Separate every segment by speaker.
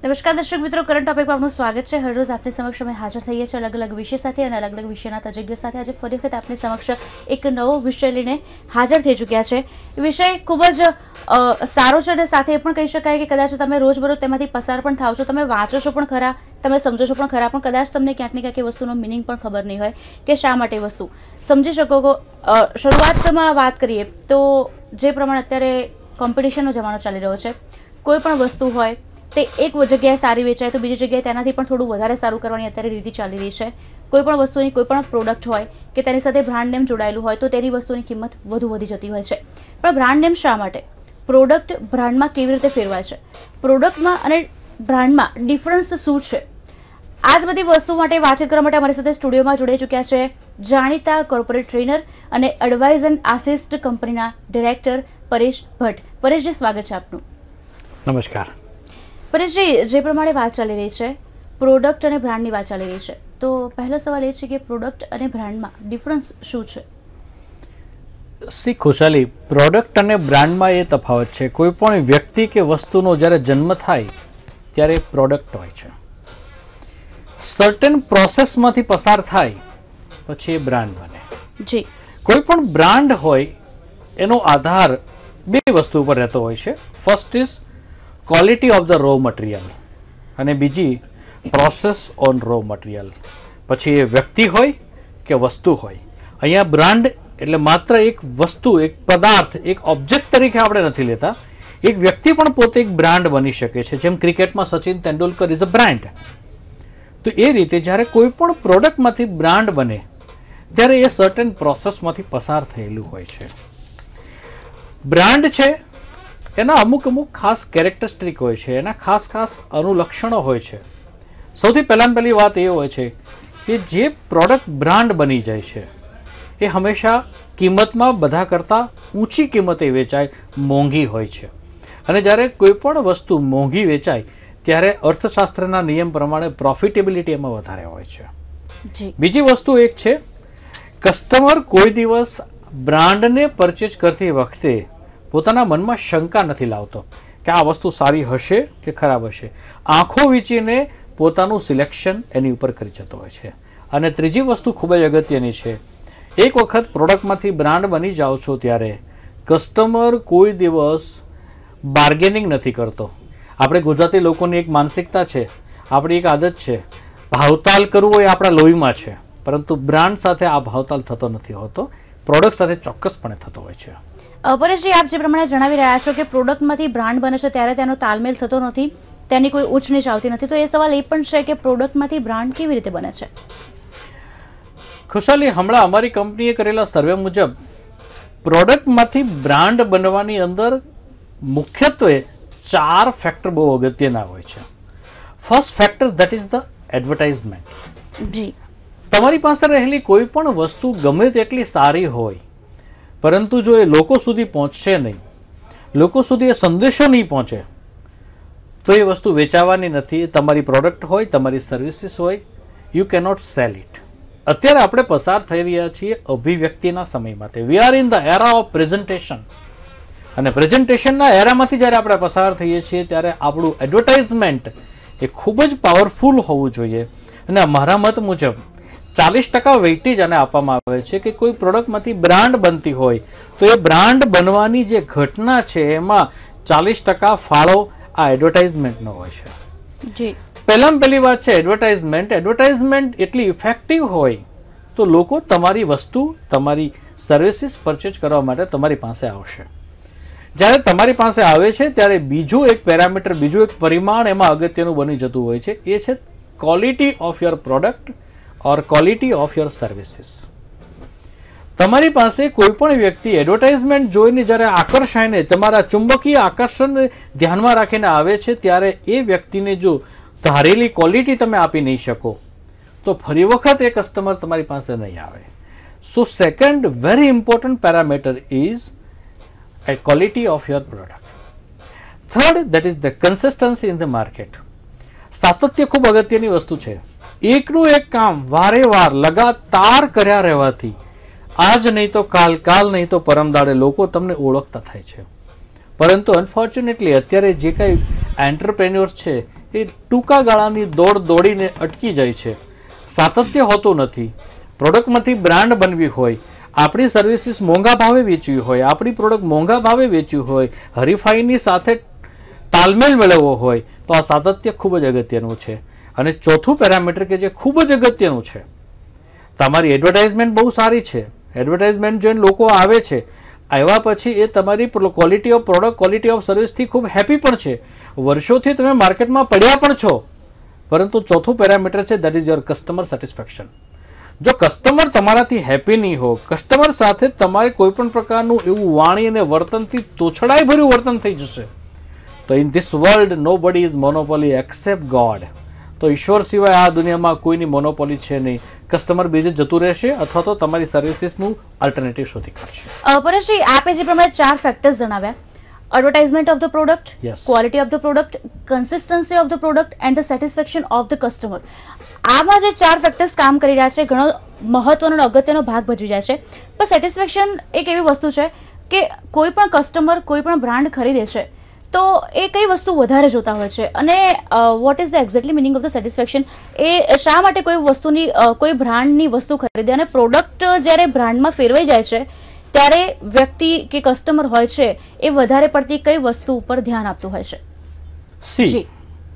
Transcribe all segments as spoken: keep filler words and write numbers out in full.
Speaker 1: નમસ્કાર દર્શક મિત્રો, કરંટ ટોપિક પર આપનું સ્વાગત છે। હર રોજ આપની સમક્ષ અમે હાજર થઈએ છીએ અલગ અલગ વિષય સાથે અને અલગ અલગ વિષયના તજજ્ઞો સાથે। આજે ફરી વખત આપની સમક્ષ એક નવો વિષય લઈને હાજર થઈ ચૂક્યા છે। વિષય ખૂબ જ સારો છે અને સાથે એ પણ કહી શકાય કે કદાચ તમે રોજબરોજ તેમાંથી પસાર પણ થાવ છો, તમે વાંચો છો પણ ખરા, તમે સમજો છો પણ ખરા, પણ કદાચ તમને ક્યાંક ને ક્યાંક એ વસ્તુનો મિનિંગ પણ ખબર નહીં હોય કે શા માટે વસ્તુ સમજી શકો। શરૂઆતમાં વાત કરીએ તો જે પ્રમાણે અત્યારે કોમ્પિટિશનનો જમાનો ચાલી રહ્યો છે, કોઈ પણ વસ્તુ હોય તે એક જગ્યાએ સારી વેચાય તો બીજી જગ્યાએ તેનાથી પણ થોડું વધારે સારું કરવાની અત્યારે રીતિ ચાલી રહી છે। કોઈ પણ વસ્તુની કોઈ પણ પ્રોડક્ટ હોય કે તેની સાથે બ્રાન્ડ નેમ જોડાયેલું હોય તો તેની વસ્તુની કિંમત વધુ વધી જતી હોય છે। પણ બ્રાન્ડ નેમ શા માટે, પ્રોડક્ટ બ્રાન્ડમાં કેવી રીતે ફેરવાય છે, પ્રોડક્ટમાં અને બ્રાન્ડમાં ડિફરન્સ શું છે, આ જ બધી વસ્તુ માટે વાતચીત કરવા માટે અમારી સાથે સ્ટુડિયોમાં જોડાઈ ચૂક્યા છે જાણીતા કોર્પોરેટ ટ્રેનર અને એડવાઇઝ એન્ડ આસિસ્ટ કંપનીના ડિરેક્ટર પરેશ ભટ્ટ। પરેશજી, સ્વાગત છે આપનું।
Speaker 2: નમસ્કાર
Speaker 1: પરેશજી, જે પ્રમાણે વાત ચાલી રહી છે, પ્રોડક્ટ અને બ્રાન્ડની વાત ચાલી રહી છે, તો પહેલો સવાલ એ છે કે પ્રોડક્ટ અને બ્રાન્ડમાં ડિફરન્સ શું છે?
Speaker 2: સી ખુશાલી, પ્રોડક્ટ અને બ્રાન્ડમાં એ તફાવત છે। કોઈ પણ વ્યક્તિ કે વસ્તુનો જ્યારે જન્મ થાય ત્યારે પ્રોડક્ટ હોય છે, સર્ટેન પ્રોસેસમાંથી પસાર થાય પછી એ બ્રાન્ડ બને।
Speaker 1: જી,
Speaker 2: કોઈ પણ બ્રાન્ડ હોય એનો આધાર બે વસ્તુ પર રહેતો હોય છે। First is quality of the raw material અને બીજી પ્રોસેસ ઓન રો મટીરિયલ। પછી એ વ્યક્તિ હોય કે વસ્તુ હોય, અહીંયા બ્રાન્ડ એટલે માત્ર એક વસ્તુ, એક પદાર્થ, એક ઓબ્જેક્ટ તરીકે આપણે નથી લેતા, એક વ્યક્તિ પણ પોતે એક બ્રાન્ડ બની શકે છે। જેમ ક્રિકેટમાં Sachin Tendulkar is a brand, તો એ રીતે જ્યારે કોઈ પણ પ્રોડક્ટમાંથી બ્રાન્ડ બને ત્યારે એ સર્ટેન પ્રોસેસમાંથી પસાર થયેલું હોય છે। બ્રાન્ડ છે એના અમુક અમુક ખાસ કેરેક્ટરિસ્ટિક હોય છે, એના ખાસ ખાસ અનુલક્ષણો હોય છે। સૌથી પહેલાં પહેલી વાત એ હોય છે કે જે પ્રોડક્ટ બ્રાન્ડ બની જાય છે એ હંમેશા કિંમતમાં બધા કરતાં ઊંચી કિંમતે વેચાય, મોંઘી હોય છે। અને જ્યારે કોઈ પણ વસ્તુ મોંઘી વેચાય ત્યારે અર્થશાસ્ત્રના નિયમ પ્રમાણે પ્રોફિટેબિલિટી એમાં વધારે હોય છે। બીજી વસ્તુ એક છે, કસ્ટમર કોઈ દિવસ બ્રાન્ડને પરચેજ કરતી વખતે પોતાના મનમાં શંકા નથી લાવતો કે આ વસ્તુ સારી હશે કે ખરાબ હશે, આંખો વીંચીને પોતાનું સિલેક્શન એની ઉપર કરી જતો હોય છે। અને ત્રીજી વસ્તુ ખૂબ જ અગત્યની છે, એક વખત પ્રોડક્ટમાંથી બ્રાન્ડ બની જાઓ છો ત્યારે કસ્ટમર કોઈ દિવસ બાર્ગેનિંગ નથી કરતો। આપણે ગુજરાતી લોકોની એક માનસિકતા છે, આપણી એક આદત છે, ભાવતાલ કરવો એ આપણા લોહીમાં છે, પરંતુ બ્રાન્ડ સાથે આ ભાવતાલ થતો નથી હોતો, પ્રોડક્ટ સાથે ચોક્કસપણે થતો હોય છે।
Speaker 1: પરેશજી, આપ જે પ્રમાણે જણાવી રહ્યા છો કે પ્રોડક્ટમાંથી બ્રાન્ડ બને છે ત્યારે તેનો તાલમેલ થતો નથી, તેની કોઈ ઉચ્ચ નીચ આવતી નથી, તો એ સવાલ એ પણ છે કે પ્રોડક્ટમાંથી બ્રાન્ડ કેવી રીતે બને છે?
Speaker 2: ખુશાલી, હમણાં અમારી કંપનીએ કરેલા સર્વે મુજબ પ્રોડક્ટમાંથી બ્રાન્ડ બનવાની અંદર મુખ્યત્વે ચાર ફેક્ટર બહુ અગત્યના હોય છે। First factor that is the advertisement.
Speaker 1: જી,
Speaker 2: તમારી પાસે રહેલી કોઈ પણ વસ્તુ ગમે તેટલી સારી હોય, પરંતુ જો એ લોકો સુધી પહોંચશે નહીં, લોકો સુધી એ સંદેશો નહીં પહોંચે તો એ વસ્તુ વેચાવાની નથી। તમારી પ્રોડક્ટ હોય, તમારી સર્વિસીસ હોય, યુ કેનોટ સેલ ઇટ। અત્યારે આપણે પસાર થઈ રહ્યા છીએ અભિવ્યક્તિના સમયમાંથી। We are in the era of presentation, અને પ્રેઝન્ટેશનના એરામાંથી જ્યારે આપણે પસાર થઈએ છીએ ત્યારે આપણું એડવર્ટાઇઝમેન્ટ એ ખૂબ જ પાવરફુલ હોવું જોઈએ। અને મારા મત મુજબ ચાલીસ ટકા વેઇટેજ આને આપવામાં આવે છે કે કોઈ પ્રોડક્ટમાંથી બ્રાન્ડ બનતી હોય તો એ બ્રાન્ડ બનવાની જે ઘટના છે એમાં ચાલીસ ટકા ફાળો આ એડવર્ટાઇઝમેન્ટનો હોય છે।
Speaker 1: જી,
Speaker 2: પહેલાં પહેલી વાત છે એડવર્ટાઇઝમેન્ટ। એડવર્ટાઇઝમેન્ટ એટલી ઇફેક્ટિવ હોય તો લોકો તમારી વસ્તુ, તમારી સર્વિસીસ પરચેજ કરવા માટે તમારી પાસે આવશે। જ્યારે તમારી પાસે આવે છે ત્યારે બીજું એક પેરામીટર, બીજું એક પરિમાણ એમાં અગત્યનું બની જતું હોય છે, એ છે quality of your product or quality of your services. તમારી પાસે કોઈ પણ વ્યક્તિ એડવર્ટાઇઝમેન્ટ જોઈને જ્યારે આકર્ષાઈને, તમારા ચુંબકીય આકર્ષણને ધ્યાનમાં રાખીને આવે છે ત્યારે એ વ્યક્તિને જો ધારેલી ક્વોલિટી તમે આપી નહીં શકો તો ફરી વખત એ કસ્ટમર તમારી પાસે નહીં આવે। So second very important parameter is a quality of your product. Third, that is the consistency in the market. સાતત્ય ખૂબ અગત્યની વસ્તુ છે। એકનું એક કામ વારે વાર લગાતાર કર્યા રહેવાથી આજ નહીં તો કાલ, કાલ નહીં તો પરમ દાડે લોકો તમને ઓળખતા થાય છે। પરંતુ અનફોર્ચ્યુનેટલી અત્યારે જે કંઈ એન્ટરપ્રેન્યોર્સ છે એ ટૂંકા ગાળાની દોડ દોડીને અટકી જાય છે, સાતત્ય હોતું નથી. પ્રોડક્ટમાંથી બ્રાન્ડ બનવી હોય, આપણી સર્વિસીસ મોંઘા ભાવે વેચવી હોય, આપણી પ્રોડક્ટ મોંઘા ભાવે વેચવી હોય, હરીફાઈની સાથે તાલમેલ મેળવવો હોય તો આ સાતત્ય ખૂબ જ અગત્યનું છે. અને ચોથું પેરામીટર કે જે ખૂબ જ અગત્યનું છે, તમારી એડવર્ટાઇઝમેન્ટ બહુ સારી છે, એડવર્ટાઇઝમેન્ટ જોઈને લોકો આવે છે, આવ્યા પછી એ તમારી quality of product, quality of સર્વિસથી ખૂબ હેપી પણ છે, વર્ષોથી તમે માર્કેટમાં પડ્યા પણ છો. પરંતુ ચોથું પેરામીટર છે that is your customer satisfaction. જો કસ્ટમર તમારાથી હેપી નહીં હો, કસ્ટમર સાથે તમારે કોઈ પણ પ્રકારનું એવું વાણી અને વર્તનથી તોછડાઈ ભર્યું વર્તન થઈ જશે, તો ઇન ધીસ વર્લ્ડ નો બડી ઇઝ મોનોપોલી એક્સેપ્ટ ગોડ. તો ઈશ્વર સિવાય આ દુનિયામાં કોઈની મોનોપોલી છે નહીં. કસ્ટમર બીજે જતું રહેશે અથવા તો તમારી સર્વિસીસનું અલ્ટરનેટિવ શોધી કાઢશે.
Speaker 1: પરેશજી, આપે જે પ્રમાણે ચાર ફેક્ટર્સ જણાવ્યા, advertisement of the product, quality of the product, consistency of the product and the satisfaction of the customer, આમાં જે ચાર ફેક્ટર્સ કામ કરી રહ્યા છે ઘણો મહત્વનો અને અગત્યનો ભાગ ભજવી જાય છે. પણ સેટિસ્ફેક્શન એક એવી વસ્તુ છે કે કોઈ પણ કસ્ટમર કોઈ પણ બ્રાન્ડ ખરીદે છે તો એ કઈ વસ્તુ વધારે જોતા હોય છે, અને what is the exactly meaning of the satisfaction, એ શા માટે કોઈ વસ્તુની કોઈ બ્રાન્ડની વસ્તુ ખરીદે અને પ્રોડક્ટ જ્યારે બ્રાન્ડમાં ફેરવાઈ જાય છે ત્યારે વ્યક્તિ કે કસ્ટમર હોય છે એ વધારે પડતી કઈ વસ્તુ ઉપર ધ્યાન આપતું હોય છે?
Speaker 2: See,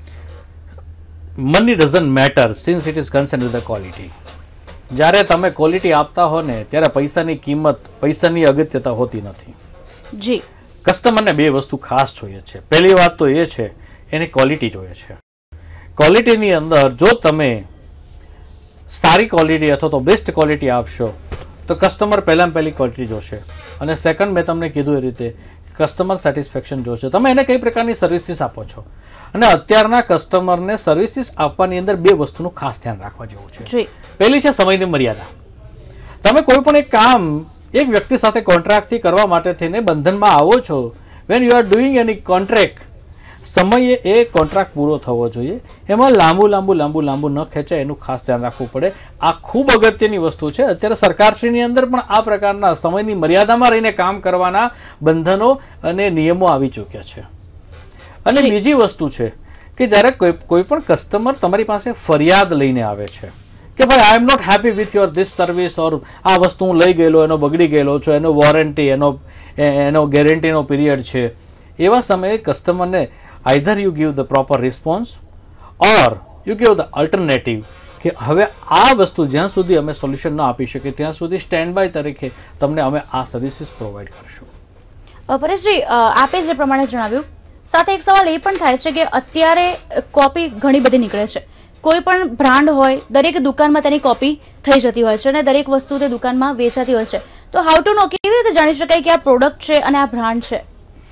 Speaker 2: money doesn't matter since it is concern with the quality. જ્યારે તમે ક્વોલિટી આપતા હો ને ત્યારે પૈસાની કિંમત, પૈસાની અગત્યતા હોતી નથી.
Speaker 1: જી,
Speaker 2: કસ્ટમરને બે વસ્તુ ખાસ જોઈએ છે. પહેલી વાત તો એ છે એની ક્વોલિટી જોઈએ છે. ક્વોલિટીની અંદર જો તમે સારી ક્વોલિટી અથવા તો બેસ્ટ ક્વોલિટી આપશો તો કસ્ટમર પહેલાં પહેલી ક્વોલિટી જોશે, અને સેકન્ડ મેં તમને કીધું એ રીતે કસ્ટમર સેટિસ્ફેક્શન જોશે. તમે એને કઈ પ્રકારની સર્વિસીસ આપો છો, અને અત્યારના કસ્ટમરને સર્વિસીસ આપવાની અંદર બે વસ્તુનું ખાસ ધ્યાન રાખવા જેવું છે. પહેલી છે સમયની મર્યાદા. તમે કોઈ પણ એક કામ એક વ્યક્તિ સાથે કોન્ટ્રાક્ટથી કરવા માટે થઈને બંધનમાં આવો છો, when you are doing any contract, સમયે એ કોન્ટ્રાક્ટ પૂરો થવો જોઈએ. એમાં લાંબુ લાંબુ લાંબુ લાંબુ ન ખેંચાય એનું ખાસ ધ્યાન રાખવું પડે. આ ખૂબ અગત્યની વસ્તુ છે. અત્યારે સરકારશ્રીની અંદર પણ આ પ્રકારના સમયની મર્યાદામાં રહીને કામ કરવાના બંધનો અને નિયમો આવી ચૂક્યા છે. અને બીજી વસ્તુ છે કે જ્યારે કોઈ કોઈ પણ કસ્ટમર તમારી પાસે ફરિયાદ લઈને આવે છે કે ભાઈ I am not happy with your this service, or આ વસ્તુ હું લઈ ગયેલો, એનો બગડી ગયેલો છો, એનો વોરંટી, એનો એનો ગેરંટીનો પીરિયડ છે, એવા સમયે કસ્ટમરને either you give the proper response or you give the alternative કે હવે આ વસ્તુ જ્યાં સુધી અમે સોલ્યુશન ન આપી શકીએ ત્યાં સુધી સ્ટેન્ડ બાય તરીકે તમને અમે આ સર્વિસીસ પ્રોવાઈડ કરશું.
Speaker 1: પરેશજી, આપે જે પ્રમાણે જણાવ્યું, સાથે એક સવાલ એ પણ થાય છે કે અત્યારે કોપી ઘણી બધી નીકળે છે. કોઈ પણ બ્રાન્ડ હોય, દરેક દુકાનમાં તેની કોપી થઈ જતી હોય છે અને દરેક વસ્તુ તે દુકાનમાં વેચાતી હોય છે. તો હાઉ ટુ નો, કેવી રીતે જાણી શકાય કે આ પ્રોડક્ટ છે અને આ બ્રાન્ડ છે?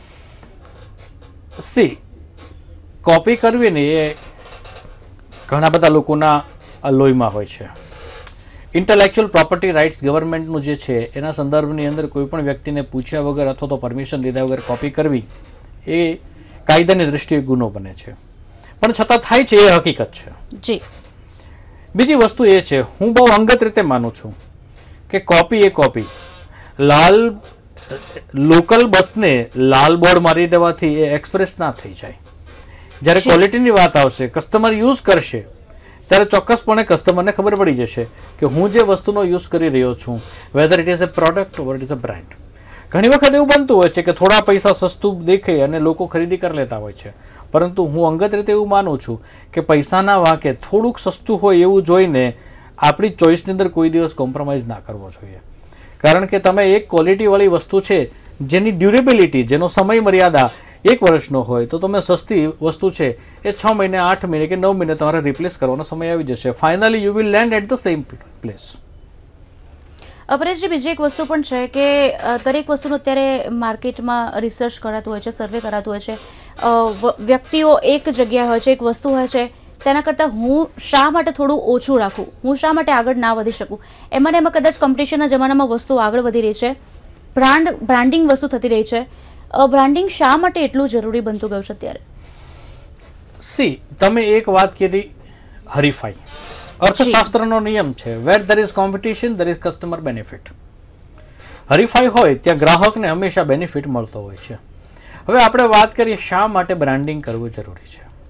Speaker 2: સી, કોપી કરવી ને એ ઘણા બધા લોકોના લોહીમાં હોય છે. ઇન્ટેલેક્ચ્યુઅલ પ્રોપર્ટી રાઇટ્સ ગવર્મેન્ટનું જે છે એના સંદર્ભની અંદર કોઈ પણ વ્યક્તિને પૂછ્યા વગર અથવા તો પરમિશન લીધા વગર કોપી કરવી એ કાયદાની દ્રષ્ટિએ ગુનો બને છે. પણ છતાં થાય છે એ હકીકત છે.
Speaker 1: જી,
Speaker 2: બીજી વસ્તુ એ છે, હું બહુ અંગત રીતે માનું છું કે કોપી એ કોપી. લાલ લોકલ બસને લાલ બોર્ડ મારી દેવાથી એ એક્સપ્રેસ ના થઈ જાય. જ્યારે ક્વોલિટીની વાત આવશે, કસ્ટમર યુઝ કરશે ત્યારે ચોક્કસપણે કસ્ટમરને ખબર પડી જશે કે હું જે વસ્તુનો યુઝ કરી રહ્યો છું, whether it is a product or it is a brand. ઘણી વખત એવું બનતું હોય છે કે થોડા પૈસા સસ્તું દેખાય અને લોકો ખરીદી કરી લેતા હોય છે, પરંતુ હું અંગત રીતે એવું માનું છું કે પૈસાના વાંકે થોડુંક સસ્તું હોય એવું જોઈને આપણી ચોઈસની અંદર કોઈ દિવસ કોમ્પ્રોમાઇઝ ના કરવો જોઈએ. કારણ કે તમે એક ક્વોલિટીવાળી વસ્તુ છે જેની ડ્યુરેબિલિટી, જેનો સમય મર્યાદા એક વર્ષનો હોય, તો તમે સસ્તી વસ્તુ છે એ છ મહિને, આઠ મહિને કે નવ મહિને તમારે રિપ્લેસ કરવાનો સમય આવી જશે. Finally you will land at the same place.
Speaker 1: પરેશજી, બીજી એક વસ્તુ પણ છે કે દરેક વસ્તુનું અત્યારે માર્કેટમાં રિસર્ચ કરાતું હોય છે, સર્વે કરાતું હોય છે. વ્યક્તિઓ એક જગ્યાએ હોય છે, એક વસ્તુ હોય છે, તેના કરતાં હું શા માટે થોડું ઓછું રાખું, હું શા માટે આગળ ના વધી શકું, એમાં એમાં કદાચ કોમ્પિટિશનના જમાનામાં વસ્તુ આગળ વધી રહી છે, બ્રાન્ડ બ્રાન્ડિંગ વસ્તુ થતી રહી છે. બ્રાન્ડિંગ શા માટે એટલું જરૂરી બનતું ગયું છે અત્યારે?
Speaker 2: સી, તમે એક વાત કીધી, હરીફાઈ. અર્થશાસ્ત્રનો નિયમ છે, where there is competition there is customer benefit. હરીફાઈ હોય ત્યાં ગ્રાહકને હંમેશા બેનિફિટ મળતો હોય છે. હવે આપણે વાત કરીએ શા માટે બ્રાન્ડિંગ કરવું જરૂરી છે.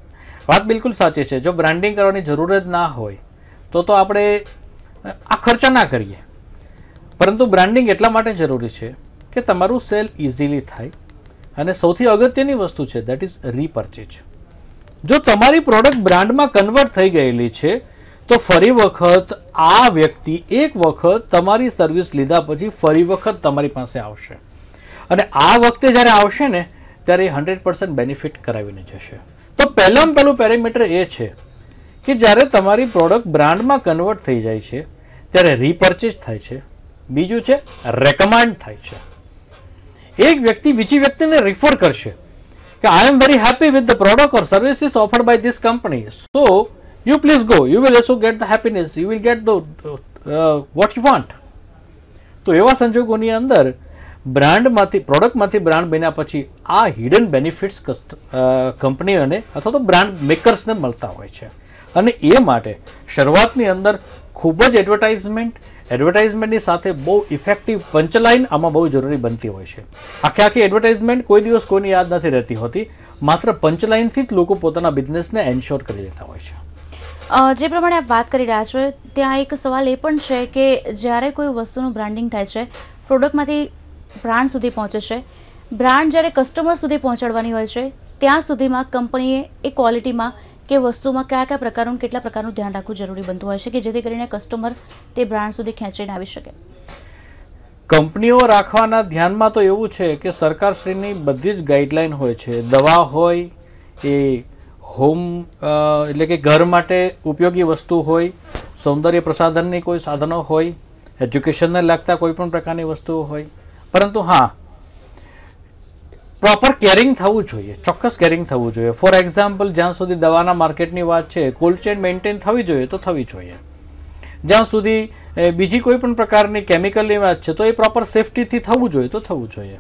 Speaker 2: વાત બિલકુલ સાચી છે. જો બ્રાન્ડિંગ કરવાની જરૂર જ ના હોય તો તો આપણે આ ખર્ચા ના કરીએ. પરંતુ બ્રાન્ડિંગ એટલા માટે જરૂરી છે કે તમારું સેલ ઇઝીલી થાય અને સૌથી અગત્યની વસ્તુ છે દેટ ઇઝ રીપર્ચેજ. જો તમારી પ્રોડક્ટ બ્રાન્ડમાં કન્વર્ટ થઈ ગયેલી છે તો ફરી વખત આ વ્યક્તિ એક વખત તમારી સર્વિસ લીધા પછી ફરી વખત તમારી પાસે આવશે અને આ વખતે જ્યારે આવશે ને ત્યારે હંડ્રેડ પર્સન્ટ બેનિફિટ કરાવીને જશે. તો પહેલામાં પહેલું પેરામીટર એ છે કે જ્યારે તમારી પ્રોડક્ટ બ્રાન્ડમાં કન્વર્ટ થઈ જાય છે ત્યારે રીપર્ચેજ થાય છે. બીજું છે રેકમેન્ડ થાય છે. એક વ્યક્તિ બીજી વ્યક્તિને રિફર કરશે કે I am very happy with the product or services offered by this company, so you please go, you will also get the happiness, you will get the what you want. તો એવા સંજોગોની અંદર બ્રાન્ડમાંથી પ્રોડક્ટમાંથી brand બન્યા પછી આ hidden benefits કંપનીઓને અથવા તો brand મેકર્સને મળતા હોય છે. અને એ માટે શરૂઆતની અંદર ખૂબ જ એડવર્ટાઇઝમેન્ટ એડવર્ટાઇઝમેન્ટની સાથે બહુ ઇફેક્ટિવ પંચલાઇન આમાં બહુ જરૂરી બનતી હોય છે. આખી આખી એડવર્ટાઇઝમેન્ટ કોઈ દિવસ કોઈની યાદ નથી રહેતી હોતી, માત્ર પંચલાઇનથી જ લોકો પોતાના બિઝનેસને એન્શ્યોર કરી લેતા હોય છે.
Speaker 1: જે પ્રમાણે આપ વાત કરી રહ્યા છો ત્યાં એક સવાલ એ પણ છે કે જ્યારે કોઈ વસ્તુનું બ્રાન્ડિંગ થાય છે, પ્રોડક્ટમાંથી બ્રાન્ડ સુધી પહોંચે છે, બ્રાન્ડ જ્યારે કસ્ટમર સુધી પહોંચાડવાની હોય છે ત્યાં સુધીમાં કંપનીએ એ ક્વોલિટીમાં કે વસ્તુમાં કયા કયા પ્રકારનું કેટલા પ્રકારનું ધ્યાન રાખવું જરૂરી બનતું હોય છે કે જેથી કરીને કસ્ટમર તે બ્રાન્ડ સુધી ખેંચીને આવી શકે?
Speaker 2: કંપનીઓ રાખવાના ધ્યાનમાં તો એવું છે કે સરકારશ્રીની બધી જ ગાઈડલાઈન હોય છે. દવા હોય, એ હોમ એટલે કે ઘર માટે ઉપયોગી વસ્તુ હોય, સૌંદર્ય પ્રસાધનની કોઈ સાધનો હોય, એજ્યુકેશનને લાગતા કોઈ પણ પ્રકારની વસ્તુઓ હોય. પરંતુ હા, પ્રોપર કેરિંગ થવું જોઈએ, ચોક્કસ કેરિંગ થવું જોઈએ. ફોર એક્ઝામ્પલ, જ્યાં સુધી દવાના માર્કેટની વાત છે, કોલ્ડ ચેન મેન્ટેન થવી જોઈએ તો થવી જોઈએ. જ્યાં સુધી બીજી કોઈ પણ પ્રકારની કેમિકલની વાત છે તો એ પ્રોપર સેફટીથી થવું જોઈએ તો થવું જોઈએ.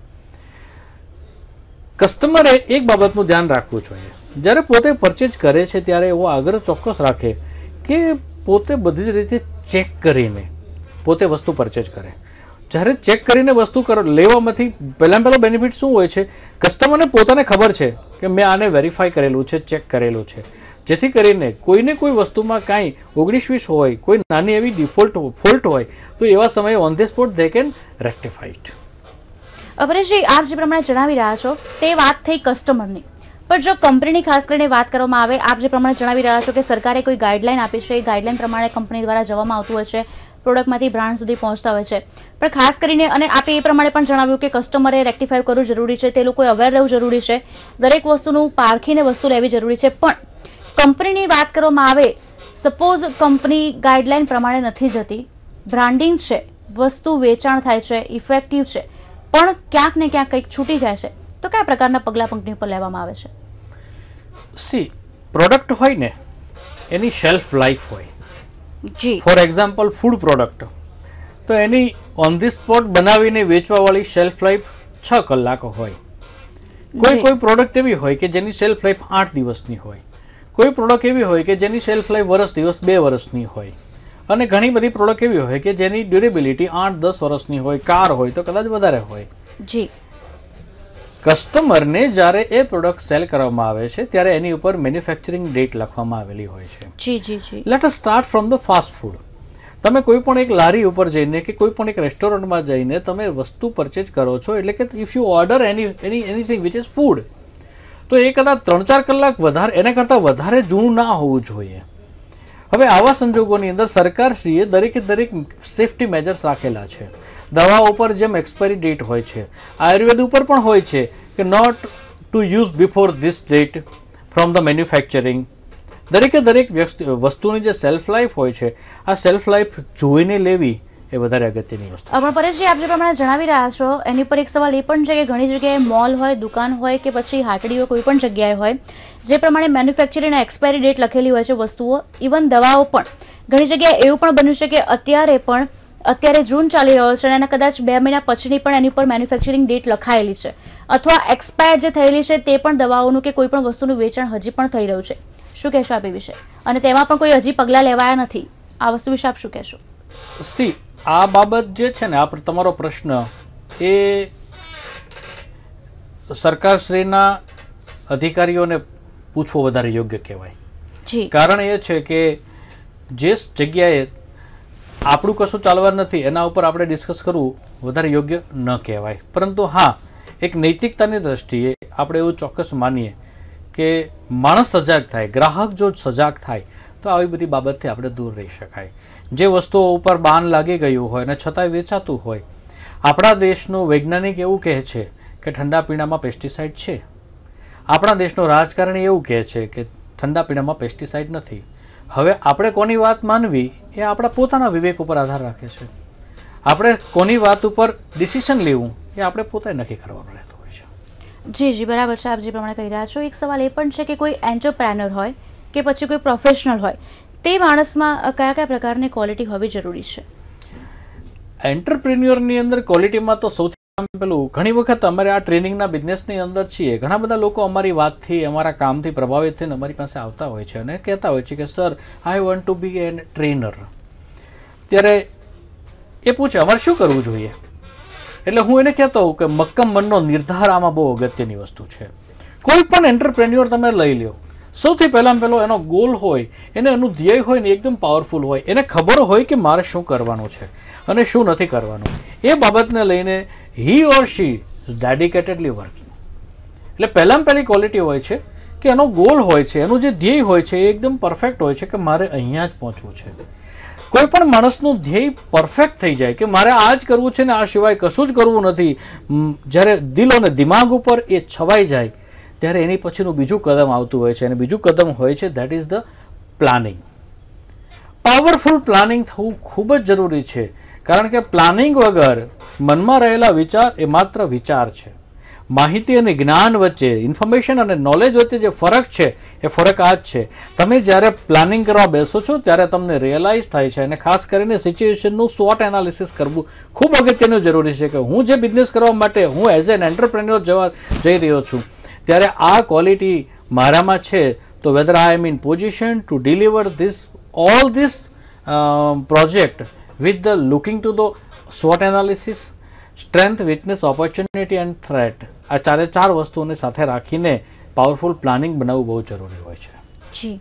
Speaker 2: કસ્ટમરે એક બાબતનું ધ્યાન રાખવું જોઈએ, જ્યારે પોતે પરચેજ કરે છે ત્યારે એવો આગ્રહ ચોક્કસ રાખે કે પોતે બધી જ રીતે ચેક કરીને પોતે વસ્તુ પરચેજ કરે. જ્યારે ચેક કરીને વસ્તુ કરો લેવામાંથી પહેલાં પહેલો બેનિફિટ શું હોય છે, કસ્ટમરને પોતાને ખબર છે કે મેં આને વેરીફાઈ કરેલું છે, ચેક કરેલું છે, જેથી કરીને કોઈને કોઈ વસ્તુમાં કાંઈ ઓગણીસ વીસ હોય, કોઈ નાની એવી ડિફોલ્ટ ફોલ્ટ હોય તો એવા સમયે on the spot they can rectify it.
Speaker 1: અપરેશજી, આપ જે પ્રમાણે જણાવી રહ્યા છો તે વાત થઈ કસ્ટમરની, પણ જો કંપનીની ખાસ કરીને વાત કરવામાં આવે, આપ જે પ્રમાણે જણાવી રહ્યા છો કે સરકારે કોઈ ગાઈડલાઈન આપી છે, એ ગાઈડલાઈન પ્રમાણે કંપની દ્વારા જવામાં આવતું હોય છે, પ્રોડક્ટમાંથી બ્રાન્ડ સુધી પહોંચતા હોય છે, પણ ખાસ કરીને અને આપે એ પ્રમાણે પણ જણાવ્યું કે કસ્ટમરે રેક્ટિફાઈ કરવું જરૂરી છે, તે લોકોએ અવેર રહેવું જરૂરી છે, દરેક વસ્તુનું પારખીને વસ્તુ લેવી જરૂરી છે. પણ કંપનીની વાત કરવામાં આવે, સપોઝ કંપની ગાઈડલાઈન પ્રમાણે નથી જતી, બ્રાન્ડિંગ છે, વસ્તુ વેચાણ થાય છે, ઇફેક્ટિવ છે, પણ ક્યાંક ને ક્યાંક કંઈક છૂટી જાય છે, તો કયા પ્રકારના પગલાં કંપની પર લેવામાં આવે છે?
Speaker 2: સી, પ્રોડક્ટ હોય ને એની શેલ્ફ લાઈફ હોય.
Speaker 1: જી,
Speaker 2: ફોર એક્ઝામ્પલ ફૂડ પ્રોડક્ટ, તો એની ઓન ધી સ્પોટ બનાવીને વેચવાવાળી શેલ્ફ લાઈફ છ કલાક હોય. કોઈ કોઈ પ્રોડક્ટ એવી હોય કે જેની શેલ્ફ લાઈફ આઠ દિવસની હોય, કોઈ પ્રોડક્ટ એવી હોય કે જેની શેલ્ફ લાઈફ વર્ષ દિવસ બે વર્ષની હોય, અને ઘણી બધી પ્રોડક્ટ એવી હોય કે જેની ડ્યુરેબિલિટી આઠ દસ વર્ષની હોય, કાર હોય તો કદાચ વધારે હોય.
Speaker 1: જી,
Speaker 2: કસ્ટમરને જ્યારે એ પ્રોડક્ટ સેલ કરવામાં આવે છે ત્યારે એની ઉપર મેન્યુફેક્ચરિંગ ડેટ લખવામાં આવેલી હોય છે.
Speaker 1: જી જી જી.
Speaker 2: Let us start from the fast food. તમે કોઈ પણ એક લારી ઉપર જઈને કે કોઈ પણ એક રેસ્ટોરન્ટમાં જઈને તમે વસ્તુ પરચેજ કરો છો, એટલે કે if you order any any anything which is food, તો એ કદાચ ત્રણ ચાર કલાક વધારે એના કરતાં વધારે જૂનું ના હોવું જોઈએ. હવે આવા સંજોગોની અંદર સરકારશ્રીએ દરેકે દરેક સેફટી મેજર્સ રાખેલા છે. દવા ઉપર જેમ એક્સપાયરી ડેટ હોય છે, આયુર્વેદ ઉપર પણ હોય છે કે not to use before this date from the manufacturing. દરેકે દરેક વસ્તુની જે સેલ્ફ લાઈફ હોય છે, આ સેલ્ફ લાઈફ જોઈને લેવી એ વધારે અગત્યની વસ્તુ છે.
Speaker 1: પણ પરેશજી, આપ જે પ્રમાણે જણાવી રહ્યા છો એની પર એક સવાલ એ પણ છે કે ઘણી જગ્યાએ મોલ હોય, દુકાન હોય કે પછી હાટડીઓ કોઈ પણ જગ્યાએ હોય, જે પ્રમાણે મેન્યુફેક્ચરિંગ એક્સપાયરી ડેટ લખેલી હોય છે વસ્તુઓ, ઇવન દવાઓ પણ ઘણી જગ્યાએ એવું પણ બન્યું છે કે અત્યારે પણ અત્યારે જૂન ચાલી રહ્યો છે અને એના કદાચ બે મહિના પછીની પણ એની ઉપર મેન્યુફેક્ચરિંગ ડેટ લખાયેલી છે, અથવા એક્સપાયર જે થયેલી છે તે પણ દવાઓનું કે કોઈ પણ વસ્તુનું વેચાણ હજી પણ થઈ રહ્યું છે. શું કહેશો આપ એ વિશે? અને તેમાં પણ કોઈ હજી પગલાં લેવાયા નથી, આ વસ્તુ વિશે આપ શું કહેશો?
Speaker 2: સી, આ બાબત જે છે ને, આ તમારો પ્રશ્ન એ સરકારશ્રીના અધિકારીઓને પૂછવો વધારે યોગ્ય કહેવાય.
Speaker 1: જી.
Speaker 2: કારણ એ છે કે જે જગ્યાએ આપણું કશું ચાલવા નથી એના ઉપર આપણે ડિસ્કસ કરવું વધારે યોગ્ય ન કહેવાય. પરંતુ હા, એક નૈતિકતાની દ્રષ્ટિએ આપણે એવું ચોક્કસ માનીએ કે માણસ સજાગ થાય, ગ્રાહક જો સજાગ થાય તો આવી બધી બાબતથી આપણે દૂર રહી શકાય. જે વસ્તુઓ ઉપર બાન લાગી ગયું હોય અને છતાંય વેચાતું હોય. આપણા દેશનું વૈજ્ઞાનિક એવું કહે છે કે ઠંડા પીણામાં પેસ્ટિસાઇડ છે. આપણા દેશનું રાજકારણી એવું કહે છે કે ઠંડા પીણામાં પેસ્ટિસાઇડ નથી. હવે આપણે કોની વાત માનવી એ આપણા પોતાના વિવેક ઉપર આધાર રાખે છે. આપણે કોની વાત ઉપર ડિસિઝન લેવું એ આપણે પોતે નક્કી કરવાનું રહેતું હોય છે.
Speaker 1: જી જી બરાબર છે, આપ જે પ્રમાણે કહી રહ્યા છો. એક સવાલ એ પણ છે કે કોઈ એન્ટરપ્રેન્યોર હોય કે પછી કોઈ પ્રોફેશનલ હોય, તે માણસમાં કયા કયા પ્રકારની ક્વોલિટી હોવી જરૂરી છે?
Speaker 2: એન્ટરપ્રેન્યોરની અંદર ક્વોલિટીમાં તો સૌથી પેલું, ઘણી વખત અમારે આ ટ્રેનિંગના બિઝનેસની અંદર છીએ, ઘણા બધા લોકો અમારી વાતથી, અમારા કામથી પ્રભાવિત થઈને અમારી પાસે આવતા હોય છે અને કહેતા હોય છે કે sir, I want to be an trainer. ત્યારે એ પૂછે અમારે શું કરવું જોઈએ? એટલે હું એને કહેતો હોઉં કે મક્કમ મનનો નિર્ધાર આમાં બહુ અગત્યની વસ્તુ છે. કોઈ પણ એન્ટરપ્રેન્યોર તમે લઈ લો, સૌથી પહેલાં પહેલો એનો ગોલ હોય, એને એનું ધ્યેય હોય ને એકદમ પાવરફુલ હોય, એને ખબર હોય કે મારે શું કરવાનું છે અને શું નથી કરવાનું. એ બાબતને લઈને he or she is dedicatedly working. એટલે પહેલાં પહેલી ક્વોલિટી હોય છે કે એનો ગોલ હોય છે, એનું જે ધ્યેય હોય છે એ એકદમ પરફેક્ટ હોય છે કે મારે અહીંયા જ પહોંચવું છે. કોઈ પણ માણસનું ધ્યેય પરફેક્ટ થઈ જાય કે મારે આ જ કરવું છે ને આ સિવાય કશું જ કરવું નથી, જ્યારે દિલ અને દિમાગ ઉપર એ છવાઈ જાય ત્યારે એની પછીનું બીજું કદમ આવતું હોય છે અને બીજું કદમ હોય છે that is the planning. Powerful planning થવું ખૂબ જ જરૂરી છે. કારણ કે પ્લાનિંગ વગર મનમાં રહેલા વિચાર એ માત્ર વિચાર છે. માહિતી અને જ્ઞાન વચ્ચે, ઇન્ફોર્મેશન અને નોલેજ વચ્ચે જે ફરક છે એ ફરક આ જ છે. તમે જ્યારે પ્લાનિંગ કરવા બેસો છો ત્યારે તમને રિયલાઇઝ થાય છે અને ખાસ કરીને સિચ્યુએશનનું સ્વોટ એનાલિસિસ કરવું ખૂબ અગત્યનું જરૂરી છે કે હું જે બિઝનેસ કરવા માટે હું એઝ એન એન્ટરપ્રેન્યોર જવા જઈ રહ્યો છું ત્યારે આ ક્વોલિટી મારામાં છે તો whether I am in position to deliver this all this project with the looking to the SWOT analysis, strength, weakness, opportunity and threat. આ ચારે ચાર વસ્તુઓને સાથે રાખીને પાવરફુલ પ્લાનિંગ બનાવવું બહુ જરૂરી હોય છે.
Speaker 1: જી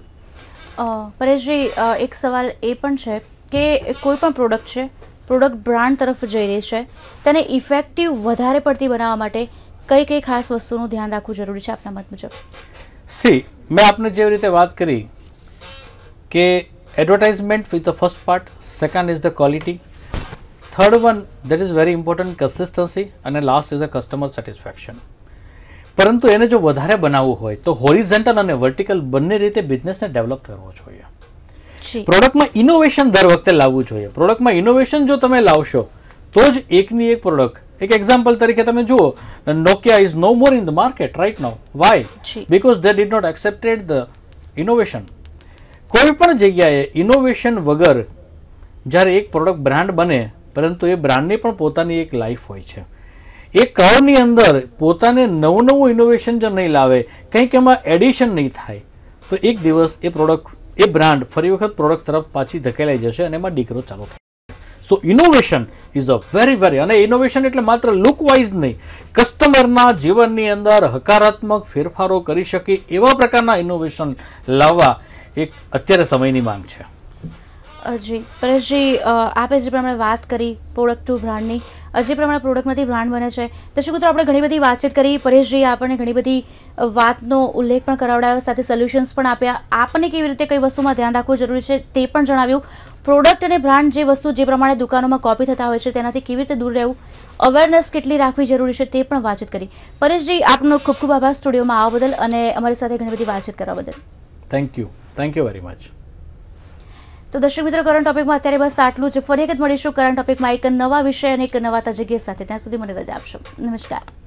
Speaker 1: પરેશજી, એક સવાલ એ પણ છે કે કોઈ પણ પ્રોડક્ટ છે, પ્રોડક્ટ બ્રાન્ડ તરફ જઈ રહી છે, તેને ઇફેક્ટિવ વધારે પડતી બનાવવા માટે કઈ કઈ ખાસ વસ્તુનું ધ્યાન રાખવું જરૂરી છે આપના મત મુજબ?
Speaker 2: સી, મેં આપને જેવી રીતે વાત કરી કે advertisement with the first part, second is the quality, third one that is very important consistency and last is the customer satisfaction. પરંતુ એને જો વધારે બનાવવું હોય તો હોરિઝોન્ટલ અને વર્ટિકલ બંને રીતે બિઝનેસને ડેવલપ કરવો જોઈએ. પ્રોડક્ટમાં ઇનોવેશન દર વખતે લાવવું જોઈએ. પ્રોડક્ટમાં ઇનોવેશન જો તમે લાવશો તો જ એકની એક પ્રોડક્ટ, એક એક્ઝામ્પલ તરીકે તમે જુઓ, Nokia is no more in the market right now. Why? Because they did not accepted the innovation. કોઈ પણ જગ્યાએ ઇનોવેશન વગર જ્યારે એક પ્રોડક્ટ બ્રાન્ડ બને, પરંતુ એ બ્રાન્ડની પણ પોતાની એક લાઈફ હોય છે. એ કર્વની અંદર પોતાને નવું નવું ઇનોવેશન જો નહીં લાવે, કંઈક એમાં એડિશન નહીં થાય તો એક દિવસ એ પ્રોડક્ટ, એ બ્રાન્ડ ફરી વખત પ્રોડક્ટ તરફ પાછી ધકેલાઈ જશે અને એમાં ડીકરો ચાલુ થાય. So innovation is a very very, અને ઇનોવેશન એટલે માત્ર લુક વાઇઝ નહીં, કસ્ટમરના જીવનની અંદર હકારાત્મક ફેરફારો કરી શકે એવા પ્રકારના ઇનોવેશન લાવવા એક અત્યારે સમયની માંગ છે.
Speaker 1: જી પરેશજી, આપે જે પ્રમાણે વાત કરી પ્રોડક્ટ ટુ બ્રાન્ડની, જે પ્રમાણે પ્રોડક્ટમાંથી બ્રાન્ડ બને છે, દર્શક મિત્રો આપણે ઘણી બધી વાતચીત કરી. પરેશજી આપણને ઘણી બધી વાતનો ઉલ્લેખ પણ કરાવડાયો, સાથે સોલ્યુશન્સ પણ આપ્યા. આપણને કેવી રીતે કઈ વસ્તુમાં ધ્યાન રાખવું જરૂરી છે તે પણ જણાવ્યું. પ્રોડક્ટ અને બ્રાન્ડ જે વસ્તુ જે પ્રમાણે દુકાનોમાં કોપી થતા હોય છે તેનાથી કેવી રીતે દૂર રહેવું, અવેરનેસ કેટલી રાખવી જરૂરી છે તે પણ વાતચીત કરી. પરેશજી, આપનો ખૂબ ખૂબ આભાર સ્ટુડિયોમાં આવવા બદલ અને અમારી સાથે ઘણી બધી વાતચીત કરવા બદલ.
Speaker 2: Thank you thank you very much.
Speaker 1: તો દર્શક મિત્રો, કરંટ ટોપિકમાં અત્યારે બસ આટલું જ. ફરી વખત મળીશું કરંટ ટોપિકમાં એક નવા વિષય અને એક નવા તજજ્ઞ સાથે. ત્યાં સુધી મને રજા આપશો. નમસ્કાર.